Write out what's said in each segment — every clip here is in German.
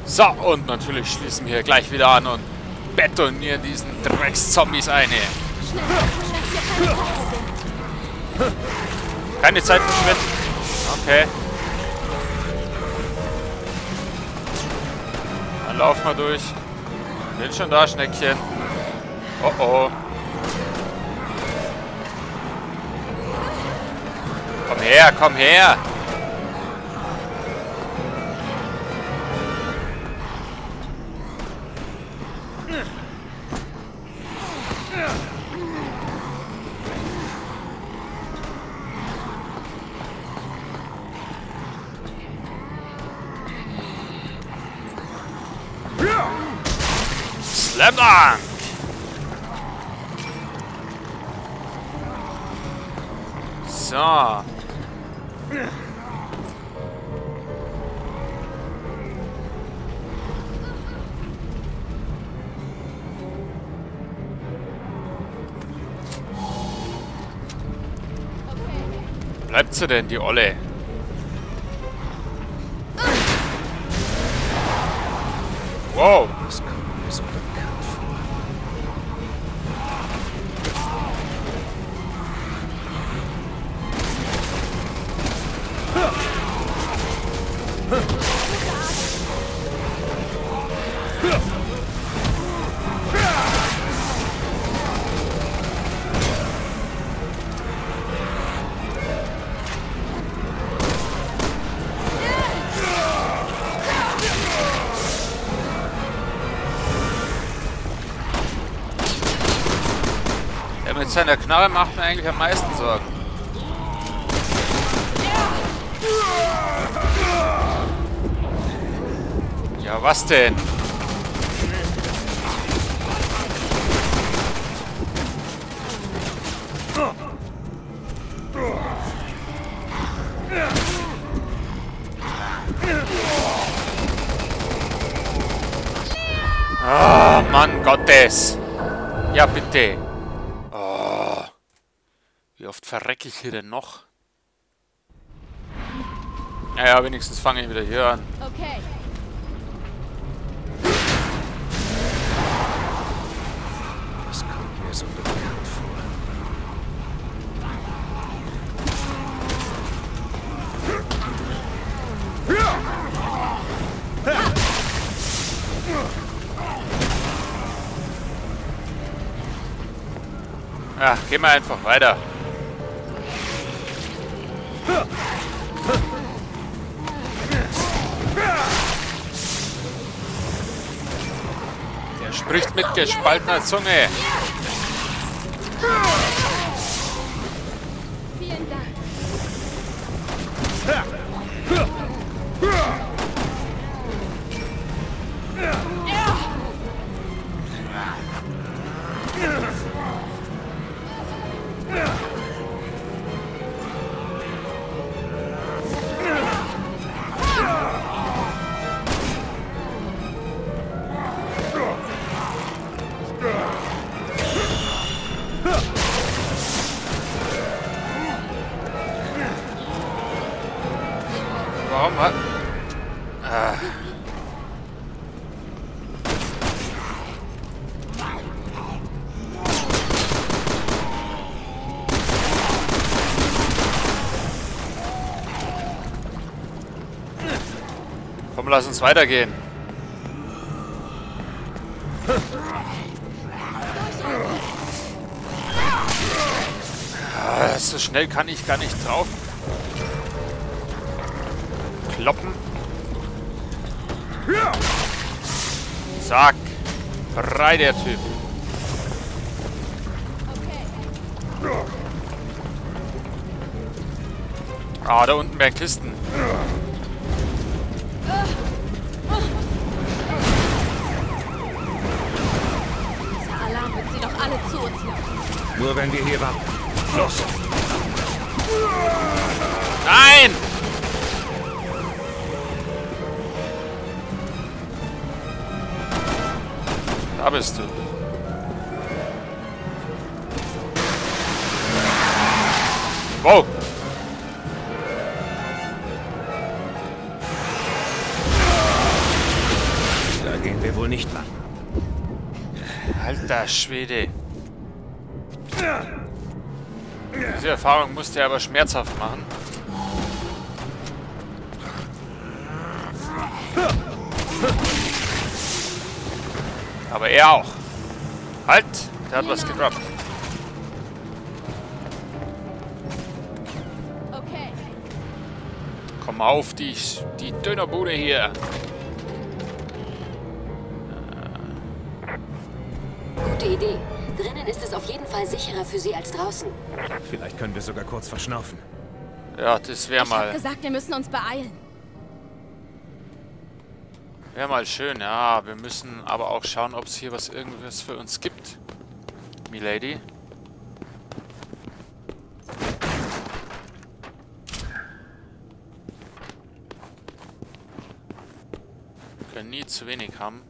So, und natürlich schließen wir hier gleich wieder an und betonieren diesen Dreckszombies eine. Keine Zeit verschwenden. Okay. Dann laufen wir durch. Bin schon da, Schneckchen. Oh oh. Komm her, komm her. Slam Dunk! So. Bleibt sie denn, die Olle? Wow. Das kommt mir so bekannt vor. Der mit seiner Knarre macht mir eigentlich am meisten Sorgen. Ja, was denn? Ah, Mann Gottes. Ja, bitte. Oh. Wie oft verrecke ich hier denn noch? Naja, wenigstens fange ich wieder hier an. Okay. Das kommt mir so bekannt vor. Ja, gehen wir einfach weiter. Der spricht mit gespaltener Zunge. Vielen Dank. Warum hat... Ah. Komm, lass uns weitergehen. Ah, so schnell kann ich gar nicht drauf. Kloppen. Zack. Frei der Typ. Ah, da unten werden Kisten. Dieser Alarm wird sie doch alle zu uns locken. Nur wenn wir hier warten. Los! Nein! Da bist du. Wow! wohl nicht lang. Alter Schwede. Diese Erfahrung musste er aber schmerzhaft machen. Aber er auch. Halt! Der hat was gedroppt. Okay. Komm auf, die Dönerbude hier. Gute Idee. Drinnen ist es auf jeden Fall sicherer für Sie als draußen. Vielleicht können wir sogar kurz verschnaufen. Ja, das wäre Ich hab mal... gesagt, wir müssen uns beeilen. Wäre mal schön, ja. Wir müssen aber auch schauen, ob es hier irgendwas für uns gibt. Milady. Wir können nie zu wenig haben.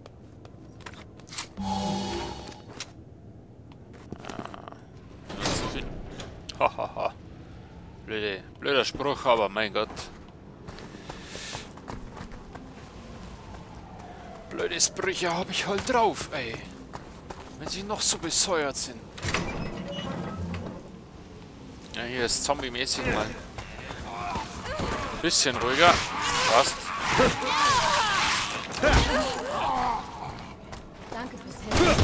Nur zu viel. Hahaha. Blöder Spruch, aber mein Gott. Blöde Sprüche habe ich halt drauf, ey. Wenn sie noch so besäuert sind. Ja, hier ist zombie-mäßig mal. Bisschen ruhiger. Passt. Danke fürs Helfen.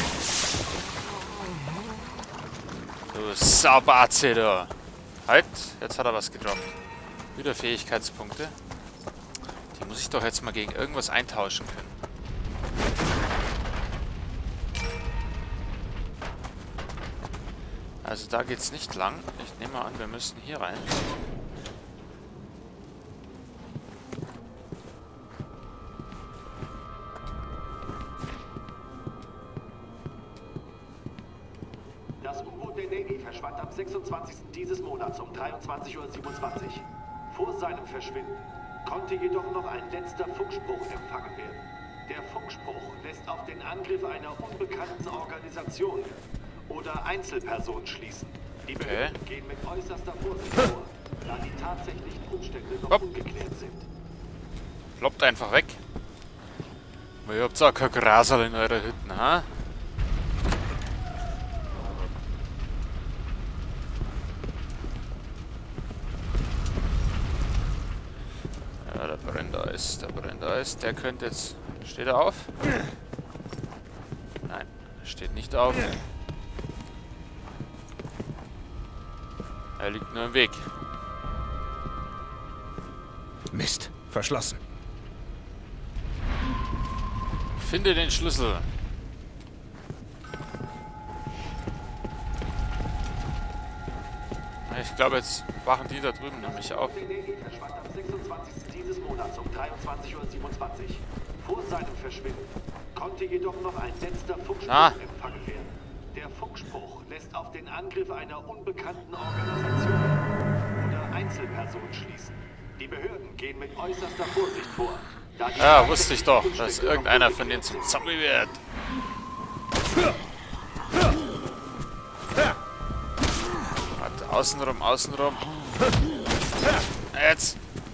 Du Saubatze da. Halt, jetzt hat er was gedroppt. Wieder Fähigkeitspunkte. Die muss ich doch jetzt mal gegen irgendwas eintauschen können. Also da geht's nicht lang. Ich nehme mal an, wir müssen hier rein. Das U-Boot der Navy verschwand am 26. dieses Monats um 23:27 Uhr. Vor seinem Verschwinden konnte jedoch noch ein letzter Funkspruch empfangen werden. Der Funkspruch lässt auf den Angriff einer unbekannten Organisation oder Einzelperson schließen. Die Behörden gehen mit äußerster Vorsicht vor, da die tatsächlichen Umstände noch ungeklärt sind. Ploppt einfach weg. Aber ihr habt auch kein Grasal in eurer Hütten, ha? Ja, da brennt Eis, da brennt Eis. Der könnte jetzt... Steht er auf? Nein, steht nicht auf. Er liegt nur im Weg. Mist, verschlossen. Finde den Schlüssel. Ich glaube, jetzt wachen die da drüben nämlich auf. Der Navy verschwand am 26. dieses Monats um 23:27 Uhr. Vor seinem Verschwinden konnte jedoch noch ein letzter Funkspruch empfangen werden. Der Funkspruch lässt auf den Angriff einer unbekannten Organisation oder Einzelperson schließen. Die Behörden gehen mit äußerster Vorsicht vor. Da die Ja, wusste ich doch, dass irgendeiner von denen zum Zombie wird. Warte, außenrum, außenrum. Jetzt.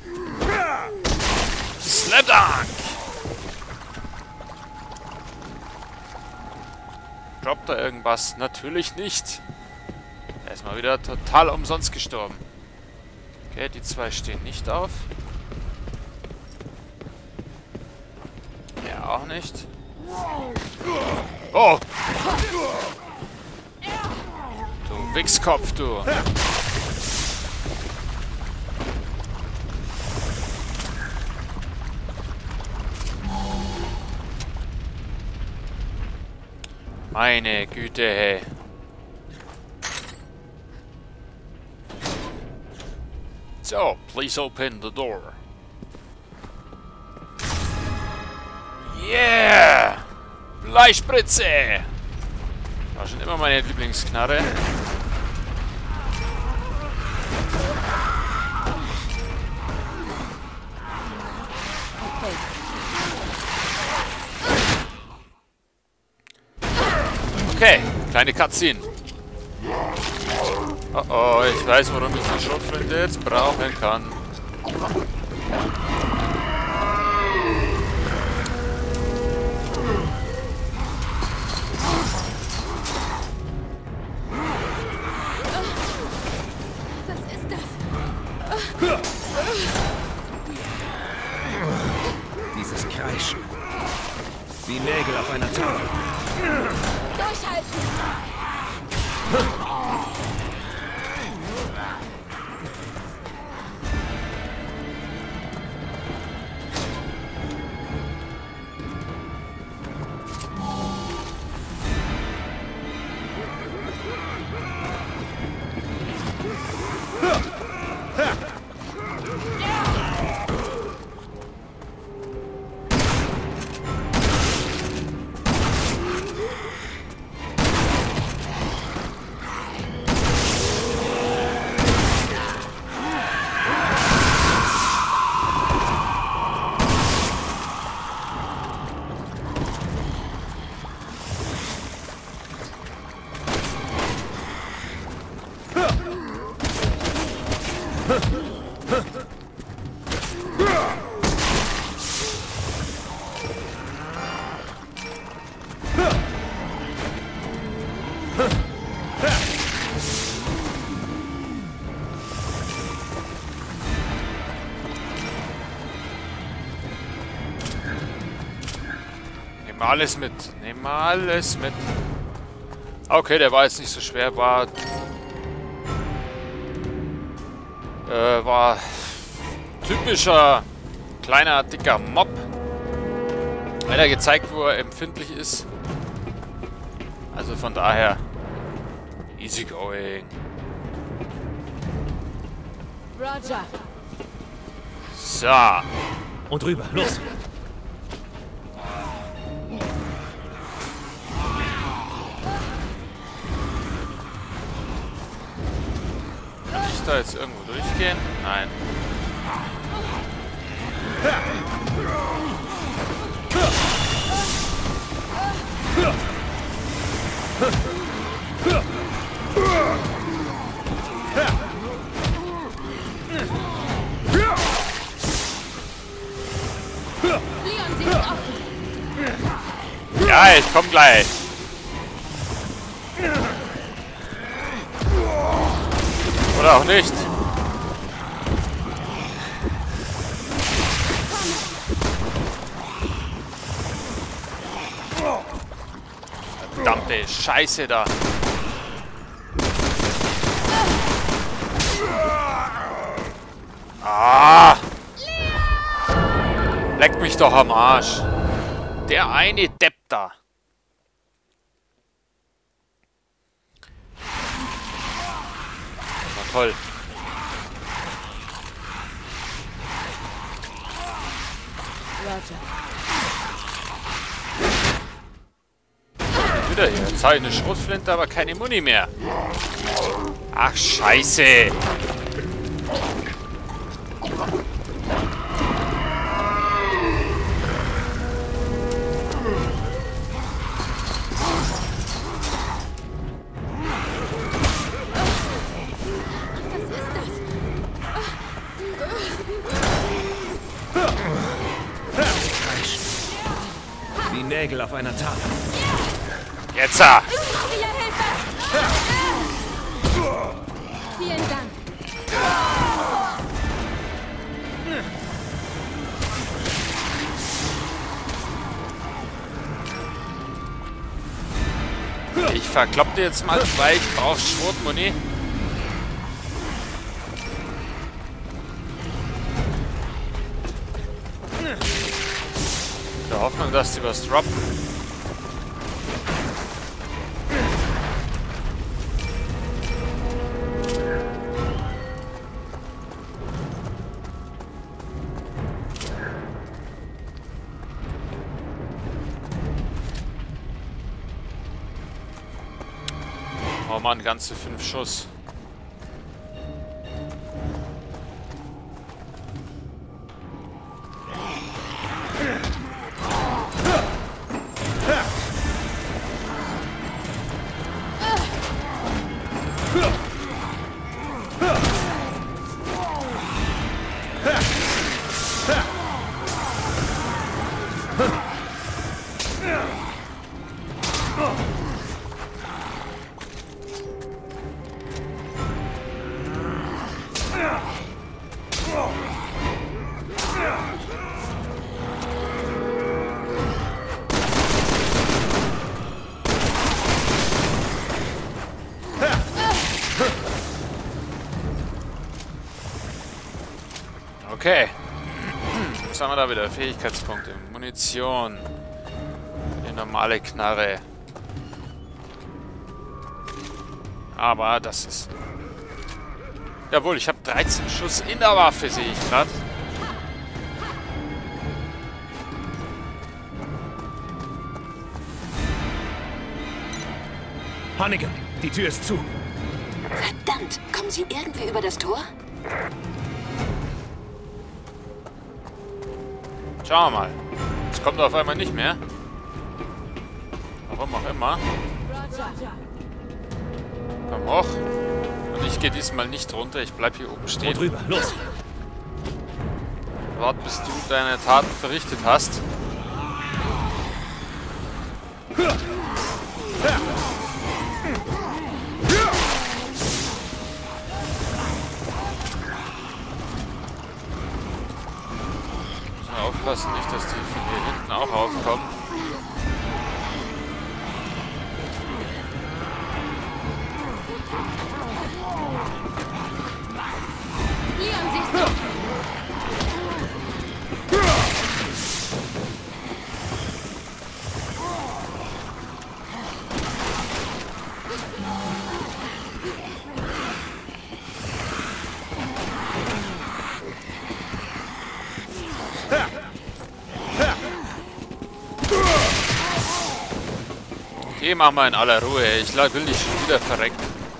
Slam Dunk! Droppt da irgendwas? Natürlich nicht. Er ist mal wieder total umsonst gestorben. Okay, die zwei stehen nicht auf. Er auch nicht. Oh! Du Wichskopf, du! Meine Güte, hey. So, please open the door. Yeah! Bleispritze! War schon immer meine Lieblingsknarre. Okay, kleine Cutscene. Oh oh, ich weiß, warum ich die Schrotflinte jetzt brauchen kann. kreischen. Wie Nägel auf einer Tafel. Durchhalten! Nehmen wir alles mit. Nehmen wir alles mit. Okay, der war jetzt nicht so schwer. War typischer kleiner, dicker Mob. Hat er gezeigt, wo er empfindlich ist. Also von daher easy going. Roger. So. Und rüber, los! Kann ich da jetzt irgendwo durchgehen? Nein. Leon, sie ist offen. Ja, ich komm gleich. Oder auch nicht. Verdammte Scheiße da. Ah! Leck mich doch am Arsch. Der eine Depp da. Na toll. Roger. Wieder hier. Jetzt habe ich eine Schrotflinte, aber keine Muni mehr. Ach, Scheiße. Kreischen. Wie Nägel auf einer Tafel. Jetzt! Maria, Hilfe! Vielen Dank. Ich verklopp dir jetzt mal, weil ich brauche Schrotmuni. In der Hoffnung, dass die was droppen. Oh Mann, ganze 5 Schuss. Okay. Was haben wir da wieder? Fähigkeitspunkte. Munition. Die normale Knarre. Aber das ist... Jawohl, ich habe 13 Schuss in der Waffe, sehe ich gerade. Hannigan, die Tür ist zu. Verdammt, kommen Sie irgendwie über das Tor? Schauen wir mal. Es kommt auf einmal nicht mehr. Warum auch immer. Komm hoch. Und ich gehe diesmal nicht runter. Ich bleib hier oben stehen. Und rüber, los. Wart, bis du deine Taten verrichtet hast. Aufpassen, nicht, dass die von hier hinten auch aufkommen. Leon, siehst du? Okay, machen wir in aller Ruhe. Ich will dich schon wieder verrecken.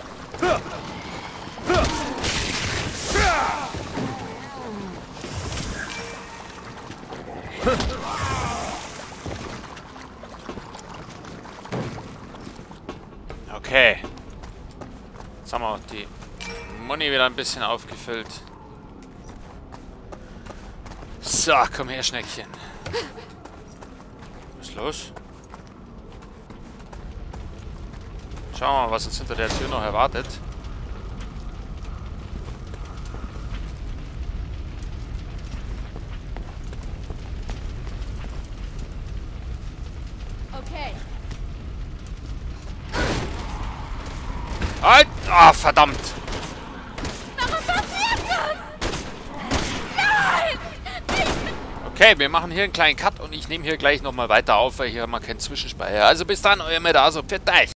Okay. Jetzt haben wir auch die Muni wieder ein bisschen aufgefüllt. So, komm her, Schneckchen. Was ist los? Schauen wir mal, was uns hinter der Tür noch erwartet. Okay. Halt! Ah, verdammt! Warum passiert das? Nein! Okay, wir machen hier einen kleinen Cut und ich nehme hier gleich nochmal weiter auf, weil hier haben wir keinen Zwischenspeicher. Also bis dann, euer Medaso. Pfiat euch!